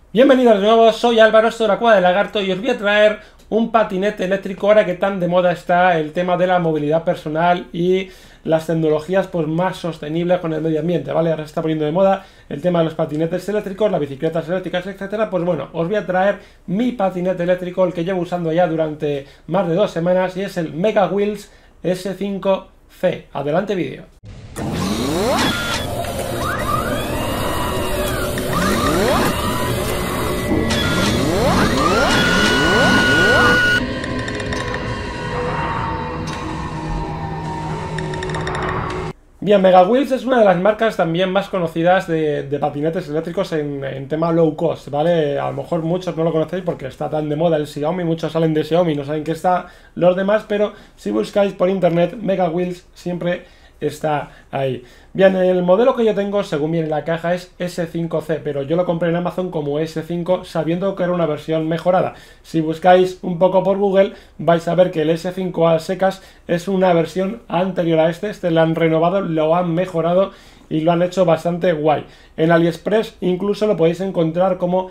Bienvenidos de nuevo, soy Álvaro, esto de la Cueva del Lagarto y os voy a traer un patinete eléctrico ahora que tan de moda está el tema de la movilidad personal y las tecnologías pues más sostenibles con el medio ambiente, ¿vale? Ahora se está poniendo de moda el tema de los patinetes eléctricos, las bicicletas eléctricas, etcétera. Pues bueno, os voy a traer mi patinete eléctrico, el que llevo usando ya durante más de 2 semanas y es el Mega Wheels S5C. Adelante vídeo. Bien, Mega Wheels es una de las marcas también más conocidas de patinetes eléctricos en tema low cost, ¿vale? A lo mejor muchos no lo conocéis porque está tan de moda el Xiaomi, muchos salen de Xiaomi, no saben qué está los demás, pero si buscáis por internet Mega Wheels siempre está ahí. Bien, el modelo que yo tengo, según viene en la caja, es S5C, pero yo lo compré en Amazon como S5 sabiendo que era una versión mejorada. Si buscáis un poco por Google vais a ver que el S5A secas es una versión anterior a este lo han renovado, lo han mejorado y lo han hecho bastante guay. En AliExpress incluso lo podéis encontrar como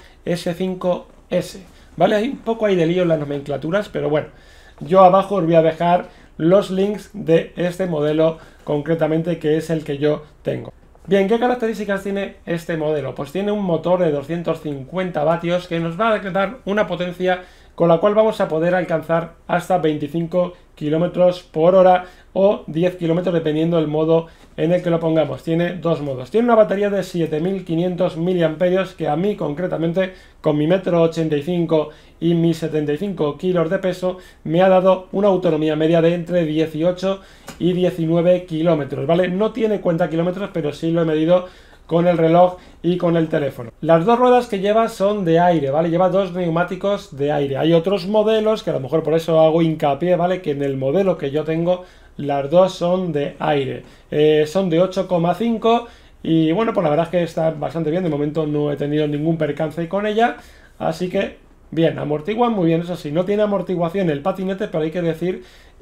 S5S, ¿vale? Hay un poco ahí de lío en las nomenclaturas, pero bueno, yo abajo os voy a dejar los links de este modelo concretamente, que es el que yo tengo. Bien, ¿qué características tiene este modelo? Pues tiene un motor de 250 vatios que nos va a dar una potencia con la cual vamos a poder alcanzar hasta 25 km por hora o 10 km dependiendo del modo en el que lo pongamos. Tiene dos modos. Tiene una batería de 7500 mAh que a mí concretamente con mi 1,85 m y mis 75 kilos de peso me ha dado una autonomía media de entre 18 y 19 kilómetros, ¿vale? No tiene cuenta kilómetros, pero sí lo he medido con el reloj y con el teléfono. Las dos ruedas que lleva son de aire, ¿vale? Lleva dos neumáticos de aire. Hay otros modelos que a lo mejor por eso hago hincapié, ¿vale? Que en el modelo que yo tengo las dos son de aire. Son de 8,5 y bueno, pues la verdad es que está bastante bien. De momento no he tenido ningún percance con ella, así que bien, amortiguan muy bien, eso sí, no tiene amortiguación el patinete, pero hay que decir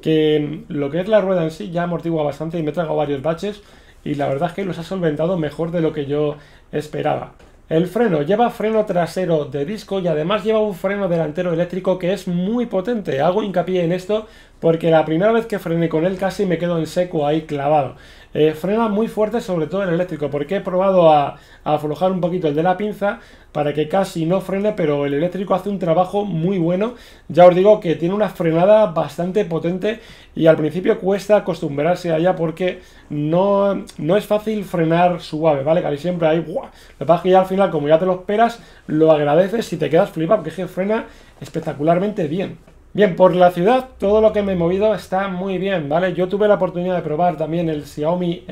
que lo que es la rueda en sí ya amortigua bastante y me he tragado varios baches y la verdad es que los ha solventado mejor de lo que yo esperaba. El freno lleva freno trasero de disco y además lleva un freno delantero eléctrico que es muy potente. Hago hincapié en esto porque la primera vez que frené con él casi me quedo en seco ahí clavado. Frena muy fuerte, sobre todo el eléctrico, porque he probado a aflojar un poquito el de la pinza para que casi no frene, pero el eléctrico hace un trabajo muy bueno. Ya os digo que tiene una frenada bastante potente y al principio cuesta acostumbrarse a ella porque no es fácil frenar suave, ¿vale? Casi siempre hay... ¡buah! Lo que pasa es que ya al final, como ya te lo esperas, lo agradeces y te quedas flipado, porque es que frena espectacularmente bien. Bien, por la ciudad todo lo que me he movido está muy bien, ¿vale? Yo tuve la oportunidad de probar también el Xiaomi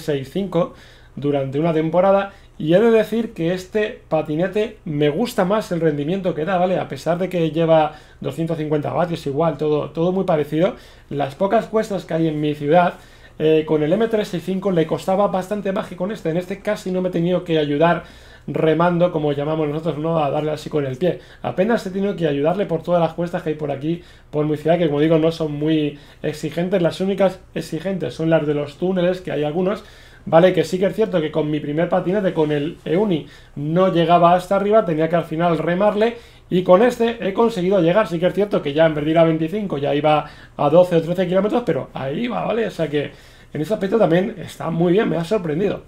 M365 durante una temporada y he de decir que este patinete me gusta más el rendimiento que da, ¿vale? A pesar de que lleva 250 vatios, igual, todo muy parecido, las pocas cuestas que hay en mi ciudad, con el M365 le costaba bastante más que con este. En este casi no me he tenido que ayudar remando, como llamamos nosotros, no a darle así con el pie. Apenas he tenido que ayudarle por todas las cuestas que hay por aquí, por mi ciudad, que como digo no son muy exigentes. Las únicas exigentes son las de los túneles, que hay algunos, vale, que sí que es cierto que con mi primer patinete, con el Euni, no llegaba hasta arriba, tenía que al final remarle. Y con este he conseguido llegar, sí que es cierto que ya en vez de ir a 25 ya iba a 12 o 13 kilómetros, pero ahí va, ¿vale? O sea que en ese aspecto también está muy bien, me ha sorprendido.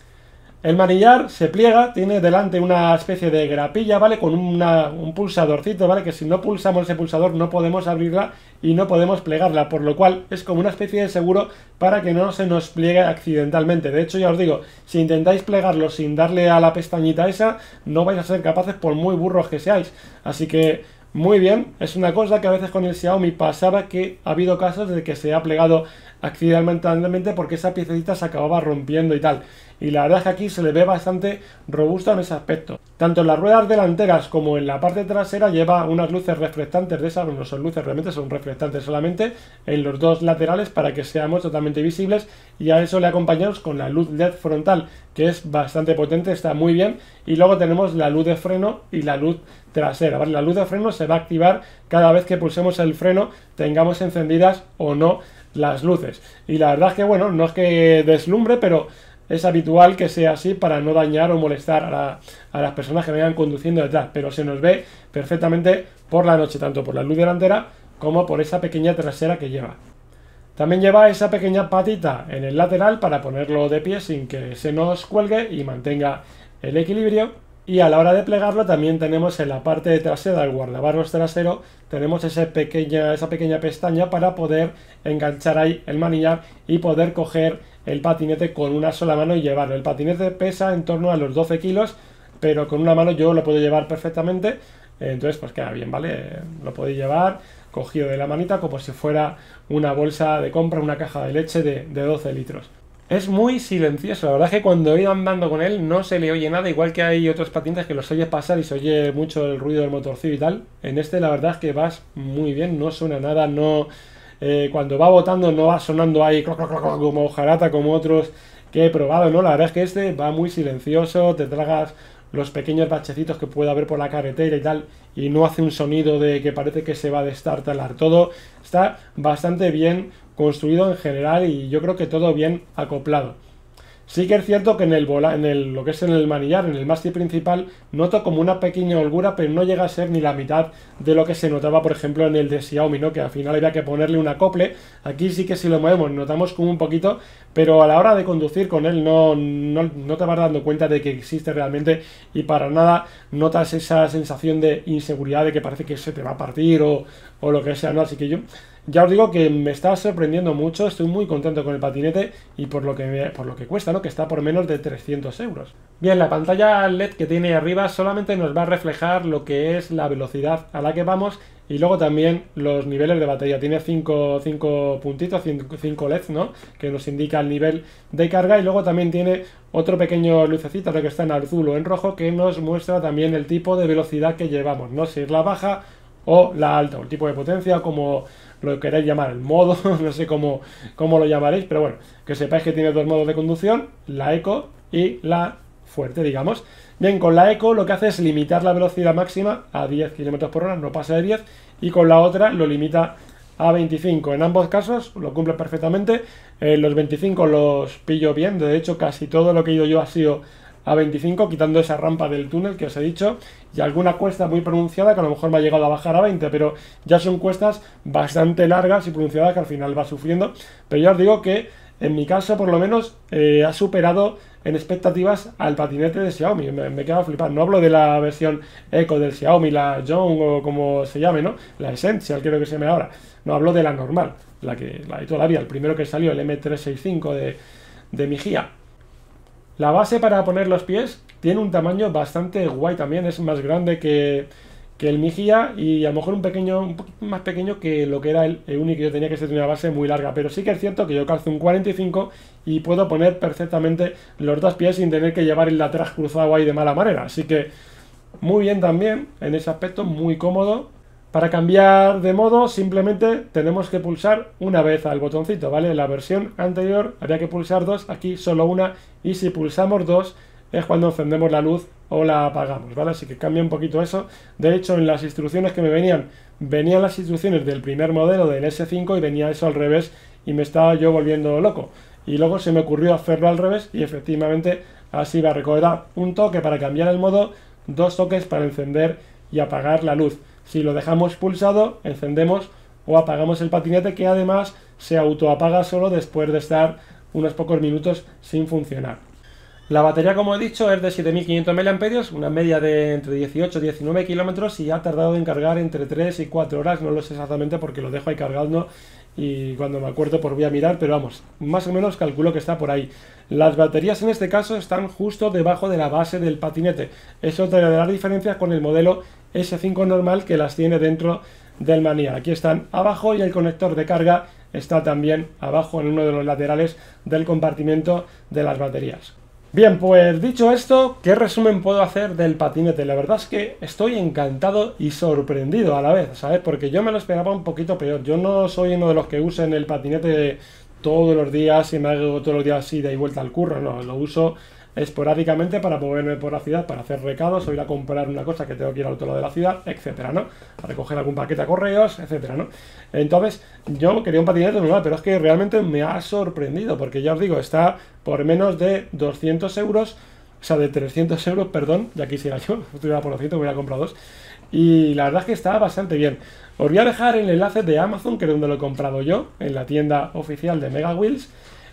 El manillar se pliega, tiene delante una especie de grapilla, ¿vale? Con un pulsadorcito, ¿vale? Que si no pulsamos ese pulsador no podemos abrirla y no podemos plegarla, por lo cual es como una especie de seguro para que no se nos pliegue accidentalmente. De hecho, ya os digo, si intentáis plegarlo sin darle a la pestañita esa, no vais a ser capaces por muy burros que seáis. Así que muy bien, es una cosa que a veces con el Xiaomi pasaba, que ha habido casos de que se ha plegado accidentalmente porque esa piececita se acababa rompiendo y tal. Y la verdad es que aquí se le ve bastante robusto en ese aspecto. Tanto en las ruedas delanteras como en la parte trasera lleva unas luces reflectantes de esas, no son luces, realmente son reflectantes solamente, en los dos laterales para que seamos totalmente visibles, y a eso le acompañamos con la luz LED frontal, que es bastante potente, está muy bien, y luego tenemos la luz de freno y la luz trasera, ¿vale? La luz de freno se va a activar cada vez que pulsemos el freno, tengamos encendidas o no las luces. Y la verdad es que, bueno, no es que deslumbre, pero es habitual que sea así para no dañar o molestar a las personas que vengan conduciendo detrás, pero se nos ve perfectamente por la noche, tanto por la luz delantera como por esa pequeña trasera que lleva. También lleva esa pequeña patita en el lateral para ponerlo de pie sin que se nos cuelgue y mantenga el equilibrio. Y a la hora de plegarlo también tenemos en la parte trasera del guardabarros trasero, tenemos esa pequeña pestaña para poder enganchar ahí el manillar y poder coger el patinete con una sola mano y llevarlo. El patinete pesa en torno a los 12 kilos, pero con una mano yo lo puedo llevar perfectamente. Entonces pues queda bien, ¿vale? Lo podéis llevar cogido de la manita como si fuera una bolsa de compra, una caja de leche de 12 litros. Es muy silencioso, la verdad es que cuando he ido andando con él no se le oye nada, igual que hay otros patinetes que los oyes pasar y se oye mucho el ruido del motorcillo y tal. En este la verdad es que vas muy bien, no suena nada, no cuando va botando no va sonando ahí como hojarata como otros que he probado, ¿no? La verdad es que este va muy silencioso, te tragas los pequeños bachecitos que puede haber por la carretera y tal, y no hace un sonido de que parece que se va a destartalar. Todo está bastante bien construido en general y yo creo que todo bien acoplado. Sí que es cierto que lo que es en el manillar, en el mástil principal, noto como una pequeña holgura, pero no llega a ser ni la mitad de lo que se notaba, por ejemplo, en el de Xiaomi, ¿no? Que al final había que ponerle un acople. Aquí sí que si lo movemos notamos como un poquito, pero a la hora de conducir con él no te vas dando cuenta de que existe realmente y para nada notas esa sensación de inseguridad de que parece que se te va a partir o lo que sea, ¿no? Así que yo ya os digo que me está sorprendiendo mucho, estoy muy contento con el patinete y por lo que cuesta, ¿no? Que está por menos de 300 euros. Bien, la pantalla LED que tiene arriba solamente nos va a reflejar lo que es la velocidad a la que vamos y luego también los niveles de batería. Tiene 5 puntitos, 5 LEDs, ¿no? Que nos indica el nivel de carga y luego también tiene otro pequeño lucecito que está en azul o en rojo que nos muestra también el tipo de velocidad que llevamos, ¿no? Si es la baja o la alta, o el tipo de potencia, como lo queréis llamar, el modo, no sé cómo lo llamaréis, pero bueno, que sepáis que tiene dos modos de conducción, la eco y la fuerte, digamos. Bien, con la eco lo que hace es limitar la velocidad máxima a 10 km por hora, no pasa de 10, y con la otra lo limita a 25. En ambos casos lo cumple perfectamente, los 25 los pillo bien, de hecho casi todo lo que he ido yo ha sido a 25, quitando esa rampa del túnel que os he dicho, y alguna cuesta muy pronunciada que a lo mejor me ha llegado a bajar a 20, pero ya son cuestas bastante largas y pronunciadas que al final va sufriendo, pero ya os digo que en mi caso por lo menos ha superado en expectativas al patinete de Xiaomi, me he quedado flipando. No hablo de la versión Eco del Xiaomi, la Young o como se llame, ¿no? La Essential creo que se llame ahora, no hablo de la normal, la de toda la vida, el primero que salió, el M365 de Mijia. La base para poner los pies tiene un tamaño bastante guay también, es más grande que el Mijia y a lo mejor un poquito más pequeño que lo que era el Uni, que yo tenía, que ser una base muy larga, pero sí que es cierto que yo calzo un 45 y puedo poner perfectamente los dos pies sin tener que llevar el de atrás cruzado ahí de mala manera, así que muy bien también en ese aspecto, muy cómodo. Para cambiar de modo simplemente tenemos que pulsar una vez al botoncito, ¿vale? En la versión anterior había que pulsar dos, aquí solo una, y si pulsamos dos es cuando encendemos la luz o la apagamos, ¿vale? Así que cambia un poquito eso. De hecho, en las instrucciones que me venían las instrucciones del primer modelo del S5 y venía eso al revés y me estaba yo volviendo loco. Y luego se me ocurrió hacerlo al revés y efectivamente así va a recordar un toque para cambiar el modo, dos toques para encender y apagar la luz. Si lo dejamos pulsado, encendemos o apagamos el patinete, que además se autoapaga solo después de estar unos pocos minutos sin funcionar. La batería, como he dicho, es de 7500 mAh, una media de entre 18 y 19 kilómetros y ha tardado en cargar entre 3 y 4 horas, no lo sé exactamente porque lo dejo ahí cargando y cuando me acuerdo pues voy a mirar, pero vamos, más o menos calculo que está por ahí. Las baterías en este caso están justo debajo de la base del patinete, eso te dará diferencia con el modelo S5 normal que las tiene dentro del manillar. Aquí están abajo y el conector de carga está también abajo en uno de los laterales del compartimento de las baterías. Bien, pues dicho esto, ¿qué resumen puedo hacer del patinete? La verdad es que estoy encantado y sorprendido a la vez, ¿sabes? Porque yo me lo esperaba un poquito peor. Yo no soy uno de los que usen el patinete todos los días y me hago todos los días así de vuelta al curro, no, lo uso esporádicamente para moverme por la ciudad, para hacer recados o ir a comprar una cosa que tengo que ir al otro lado de la ciudad, etcétera, ¿no? A recoger algún paquete a correos, etcétera, ¿no? Entonces, yo quería un patinete normal, pero es que realmente me ha sorprendido, porque ya os digo, está por menos de 200 euros, o sea, de 300 euros, perdón, ya quisiera yo, estuviera por lo cierto, hubiera comprado dos. Y la verdad es que está bastante bien. Os voy a dejar el enlace de Amazon, que es donde lo he comprado yo, en la tienda oficial de Mega Wheels.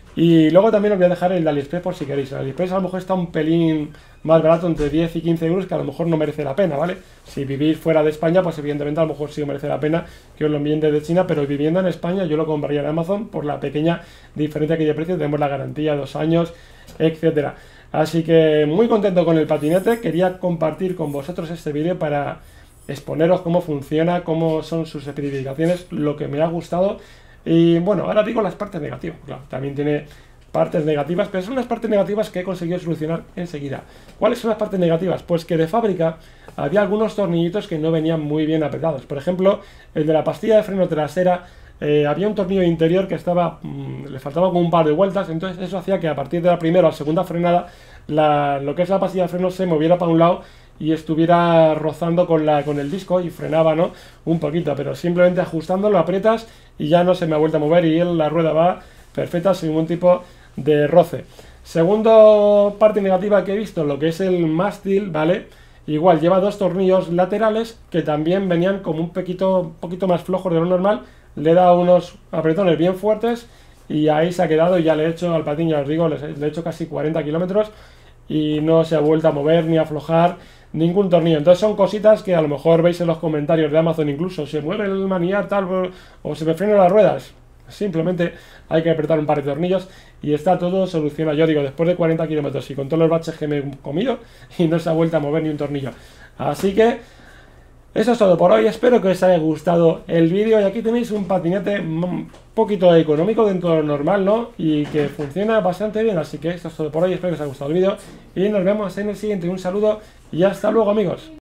Y luego también os voy a dejar el de AliExpress por si queréis. El AliExpress a lo mejor está un pelín más barato, entre 10 y 15 euros, que a lo mejor no merece la pena, ¿vale? Si vivís fuera de España, pues evidentemente a lo mejor sí os merece la pena que os lo envíen desde China, pero viviendo en España yo lo compraría en Amazon por la pequeña diferencia que hay de precio. Tenemos la garantía de 2 años, etcétera. Así que muy contento con el patinete. Quería compartir con vosotros este vídeo para exponeros cómo funciona, cómo son sus especificaciones, lo que me ha gustado. Y bueno, ahora digo las partes negativas. Claro, también tiene partes negativas, pero son las partes negativas que he conseguido solucionar enseguida. ¿Cuáles son las partes negativas? Pues que de fábrica había algunos tornillitos que no venían muy bien apretados. Por ejemplo, el de la pastilla de freno trasera, había un tornillo interior que estaba, le faltaba como un par de vueltas, entonces eso hacía que a partir de la primera o segunda frenada, lo que es la pastilla de freno se moviera para un lado y estuviera rozando con el disco y frenaba, ¿no? Un poquito, pero simplemente ajustándolo aprietas y ya no se me ha vuelto a mover y la rueda va perfecta sin ningún tipo de roce. Segundo parte negativa que he visto, lo que es el mástil, ¿vale? Igual lleva dos tornillos laterales que también venían como un poquito más flojos de lo normal. Le he dado unos apretones bien fuertes y ahí se ha quedado. Y ya le he hecho al patín, ya os digo, le he hecho casi 40 kilómetros y no se ha vuelto a mover ni a aflojar ningún tornillo. Entonces son cositas que a lo mejor veis en los comentarios de Amazon, incluso se mueve el manillar tal o se me frenan las ruedas. Simplemente hay que apretar un par de tornillos y está todo solucionado. Yo digo, después de 40 kilómetros y con todos los baches que me he comido y no se ha vuelto a mover ni un tornillo. Así que eso es todo por hoy. Espero que os haya gustado el vídeo. Y aquí tenéis un patinete un poquito económico dentro de lo normal, ¿no? Y que funciona bastante bien. Así que eso es todo por hoy. Espero que os haya gustado el vídeo y nos vemos en el siguiente. Un saludo y hasta luego, amigos.